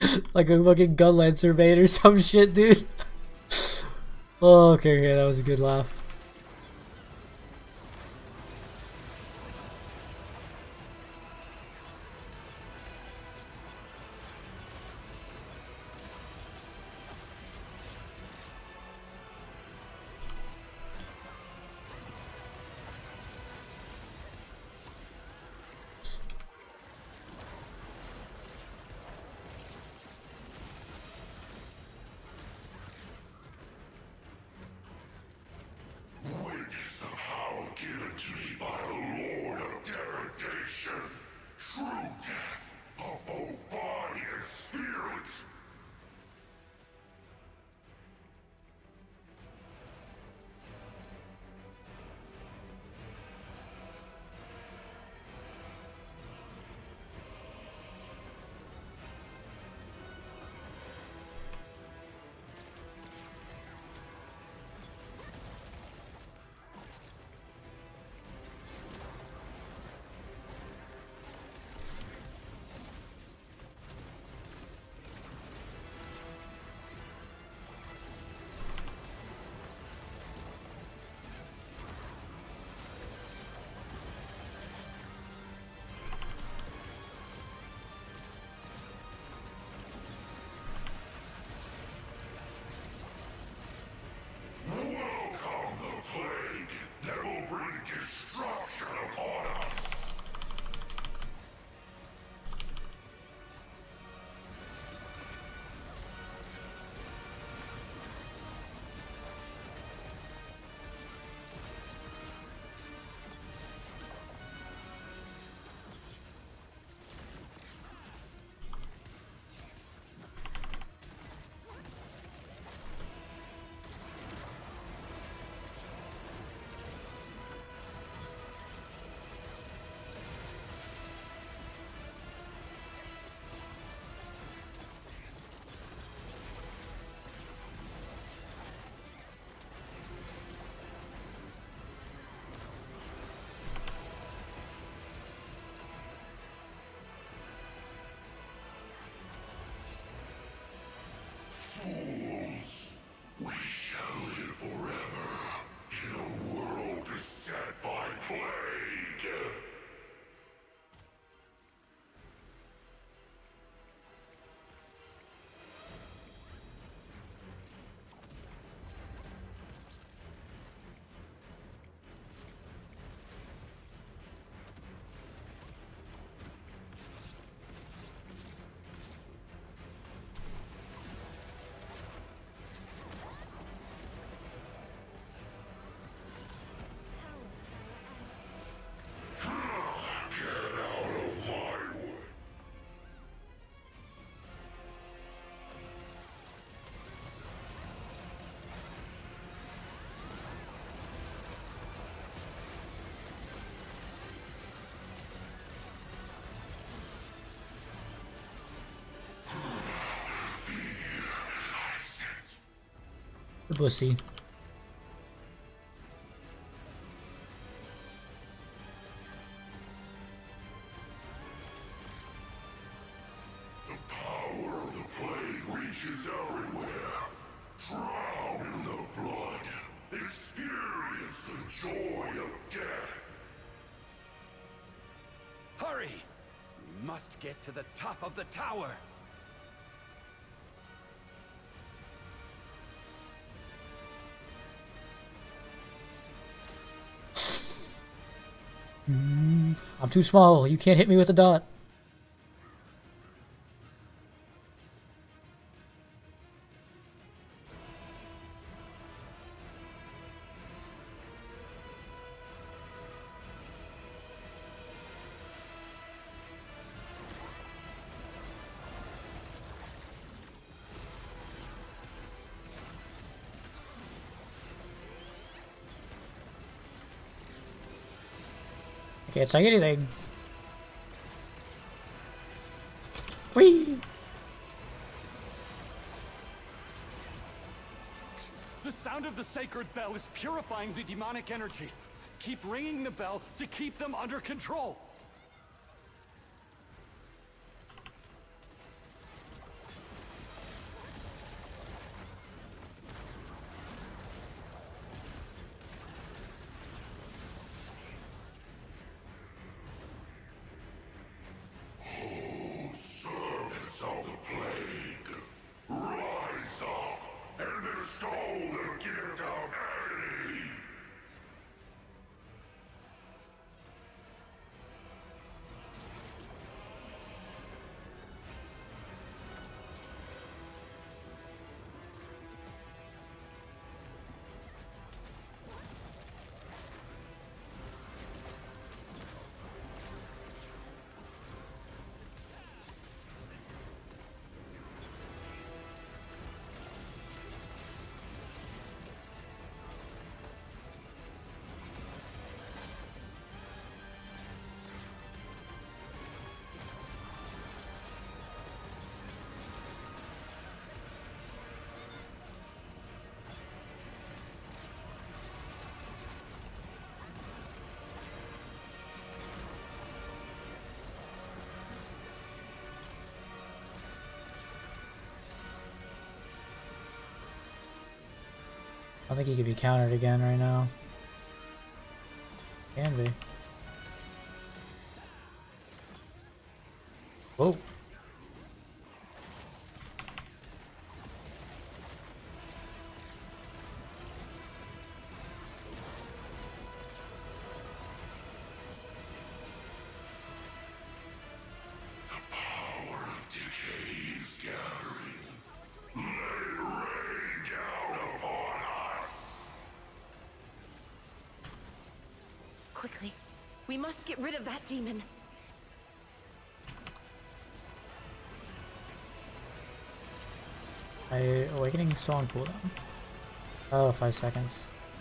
Like a fucking Gunlancer bait or some shit, dude. Oh, okay, okay, that was a good laugh. The pussy. The power of the plague reaches everywhere. Drown in the blood. Experience the joy of death. Hurry! We must get to the top of the tower. I'm too small. You can't hit me with a dot. I can't say anything. Whee! The sound of the sacred bell is purifying the demonic energy. Keep ringing the bell to keep them under control. source of the plague. Rise up and bestow the gift of agony. I don't think he could be countered again right now. Can be. Whoa. Quickly, we must get rid of that demon. Awakening still on cooldown? Oh, 5 seconds.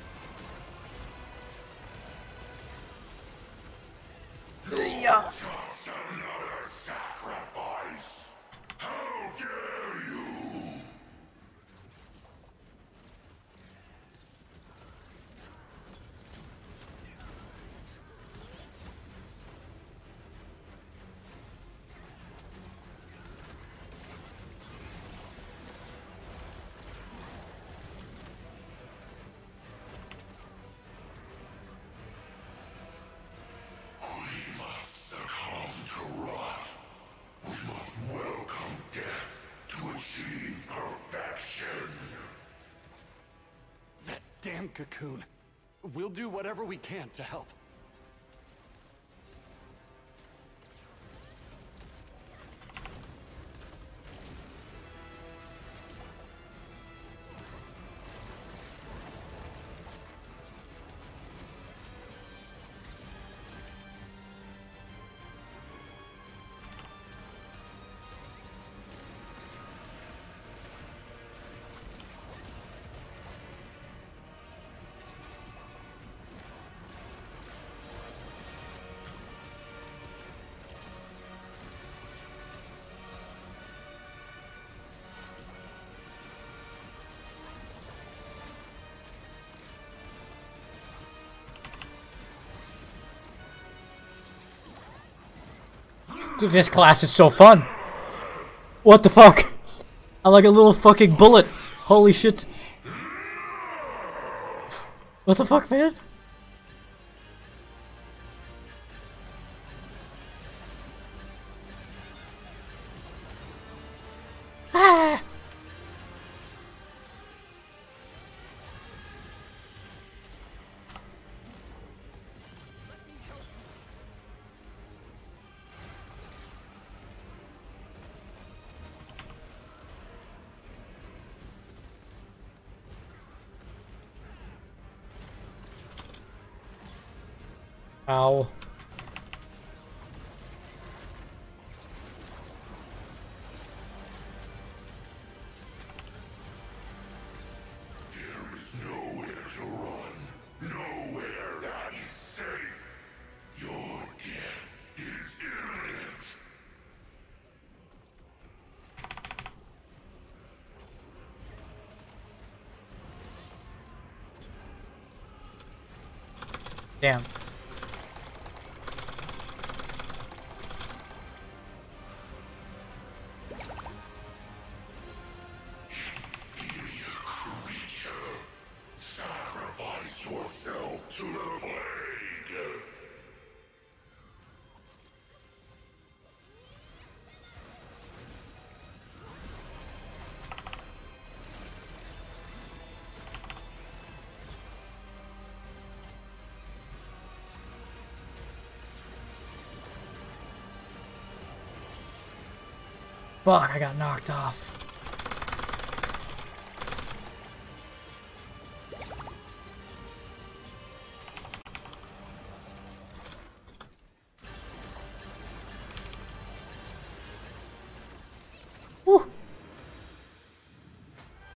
Yeah. Just another sacrifice. How dare you? We must succumb to rot. We must welcome death to achieve perfection. That damn cocoon. We'll do whatever we can to help. Dude, this class is so fun. What the fuck? I'm like a little fucking bullet. Holy shit. What the fuck, man? Ah! Ow. There is nowhere to run, nowhere that is safe. Your death is imminent. Damn. Inferior creature, sacrifice yourself to the plague. Fuck, I got knocked off.